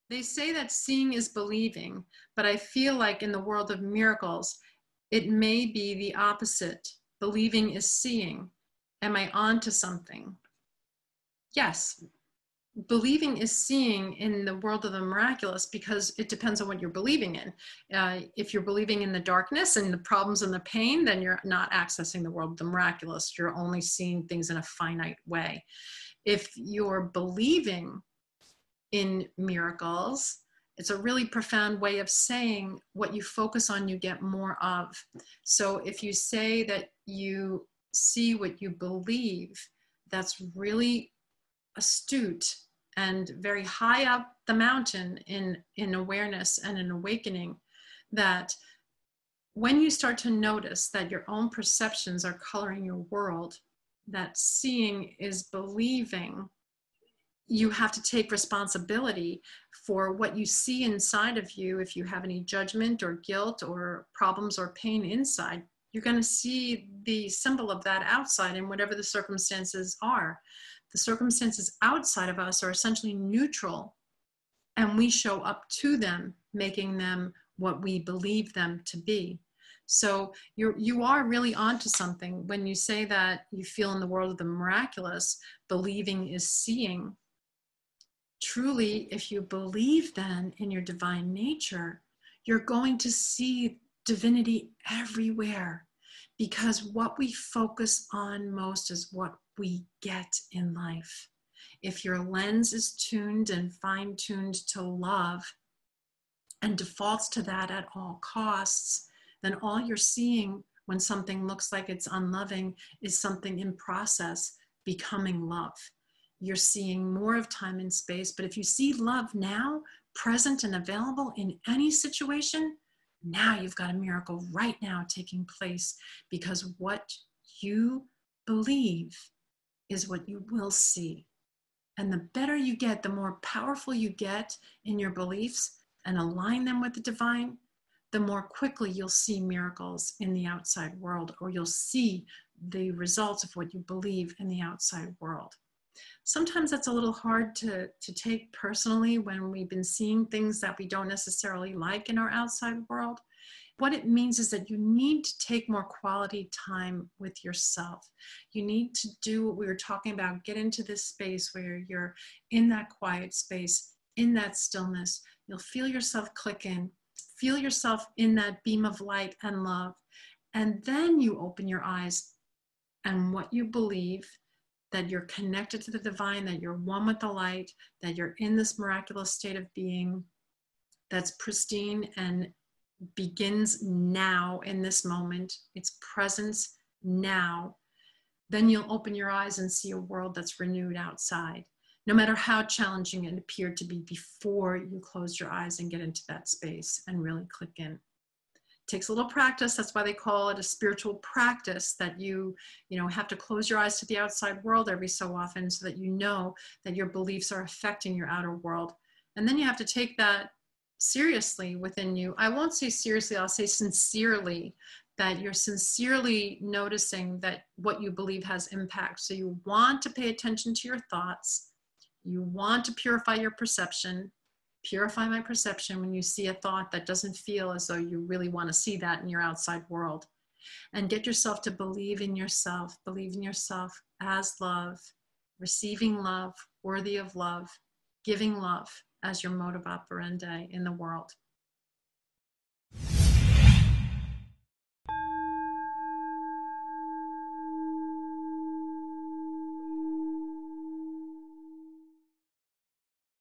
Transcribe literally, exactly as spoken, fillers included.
They say that seeing is believing, but I feel like in the world of miracles, it may be the opposite. Believing is seeing. Am I on to something? Yes. Believing is seeing in the world of the miraculous, because it depends on what you're believing in. Uh, if you're believing in the darkness and the problems and the pain, then you're not accessing the world of the miraculous. You're only seeing things in a finite way. If you're believing in miracles, it's a really profound way of saying what you focus on, you get more of. So if you say that you see what you believe, that's really astute and very high up the mountain in, in awareness and in awakening, that when you start to notice that your own perceptions are coloring your world, that seeing is believing, you have to take responsibility for what you see inside of you. If you have any judgment or guilt or problems or pain inside, you're going to see the symbol of that outside in whatever the circumstances are. The circumstances outside of us are essentially neutral, and we show up to them, making them what we believe them to be. So you're, you are really onto something when you say that you feel in the world of the miraculous, believing is seeing. Truly, if you believe then in your divine nature, you're going to see divinity everywhere, because what we focus on most is what we get in life. If your lens is tuned and fine-tuned to love and defaults to that at all costs, then all you're seeing when something looks like it's unloving is something in process becoming love. You're seeing more of time and space. But if you see love now, present and available in any situation, now you've got a miracle right now taking place, because what you believe is what you will see. And the better you get, the more powerful you get in your beliefs and align them with the divine, the more quickly you'll see miracles in the outside world, or you'll see the results of what you believe in the outside world. Sometimes that's a little hard to, to take personally when we've been seeing things that we don't necessarily like in our outside world. What it means is that you need to take more quality time with yourself. You need to do what we were talking about, get into this space where you're in that quiet space, in that stillness. You'll feel yourself click in, feel yourself in that beam of light and love. And then you open your eyes, and what you believe, that you're connected to the divine, that you're one with the light, that you're in this miraculous state of being that's pristine and begins now in this moment, its presence now, then you'll open your eyes and see a world that's renewed outside, no matter how challenging it appeared to be before you closed your eyes and get into that space and really click in. It takes a little practice. That's why they call it a spiritual practice, that you, you know, have to close your eyes to the outside world every so often so that you know that your beliefs are affecting your outer world. And then you have to take that seriously within you. I won't say seriously, I'll say sincerely, that you're sincerely noticing that what you believe has impact. So you want to pay attention to your thoughts. You want to purify your perception. Purify my perception when you see a thought that doesn't feel as though you really want to see that in your outside world. And get yourself to believe in yourself, believe in yourself as love, receiving love, worthy of love, giving love as your mode of operandi in the world.